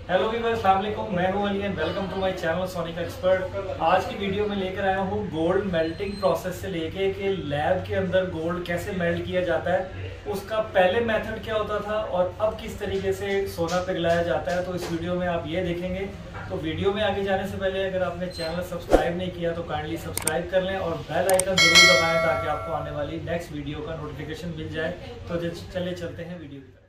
Hello Weaver, अस्सलाम वालेकुम। मैं हूं Ali and welcome to my channel Sonic Expert. आज की वीडियो में लेकर आया हूं गोल्ड मेल्टिंग प्रोसेस से लेके कि लैब के अंदर गोल्ड कैसे मेल्ट किया जाता है, उसका पहले मेथड क्या होता था और अब किस तरीके से सोना पिघलाया जाता है। तो इस वीडियो में आप ये देखेंगे। तो वीडियो में आगे जाने से पहले अगर आपने चैनल सब्सक्राइब नहीं किया तो काइंडली सब्सक्राइब कर लें और बेल आइकन जरूर दबाएं ताकि आपको आने वाली नेक्स्ट वीडियो का नोटिफिकेशन मिल जाए। तो चलिए चलते हैं वीडियो की तरफ।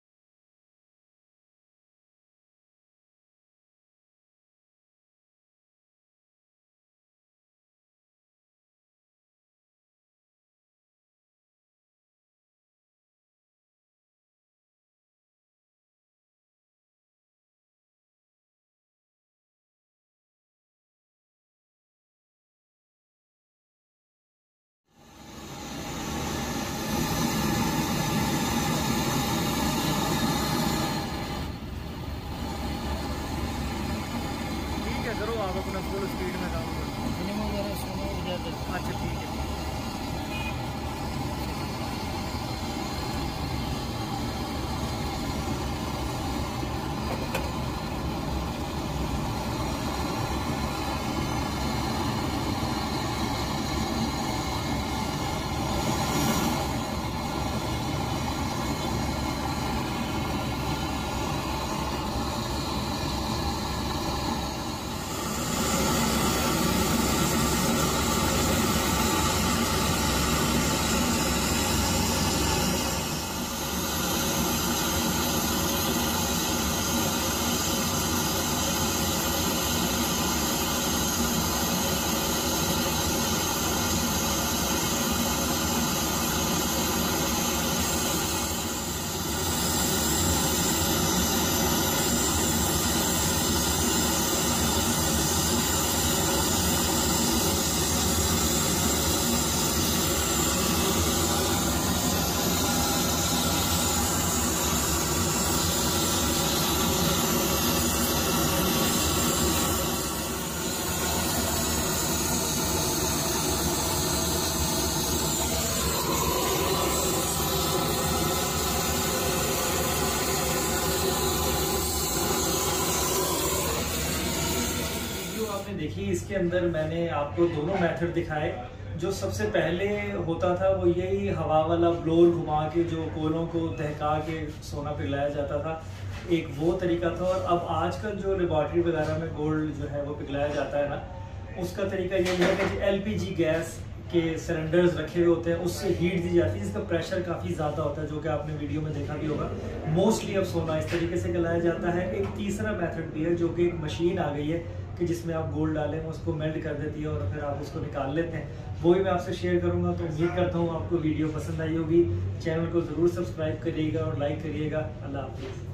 करो आप अपना फुल स्पीड में काम करो। मिनिमम मेरा सोना हो जाता है। अच्छा ठीक है। आपने देखी, इसके अंदर मैंने आपको दोनों मेथड दिखाए। जो सबसे पहले होता था वो यही हवा वाला ब्लोर घुमा के जो कोयलों को दहका के सोना पिघलाया जाता था, एक वो तरीका था। और अब आजकल जो लेबॉर्ट्री वगैरह में गोल्ड जो है वो पिघलाया जाता है ना, उसका तरीका ये है कि एलपीजी गैस के सिलेंडर्स रखे हुए होते हैं, उससे हीट दी जाती है, जिसका प्रेशर काफ़ी ज़्यादा होता है, जो कि आपने वीडियो में देखा भी होगा। मोस्टली अब सोना इस तरीके से पिघलाया जाता है। एक तीसरा मेथड भी है जो कि एक मशीन आ गई है कि जिसमें आप गोल्ड डालें, उसको मेल्ट कर देती है और फिर आप उसको निकाल लेते हैं। वो भी मैं आपसे शेयर करूंगा। तो उम्मीद करता हूँ आपको वीडियो पसंद आई होगी। चैनल को ज़रूर सब्सक्राइब करिएगा और लाइक करिएगा। अल्लाह हाफिज़।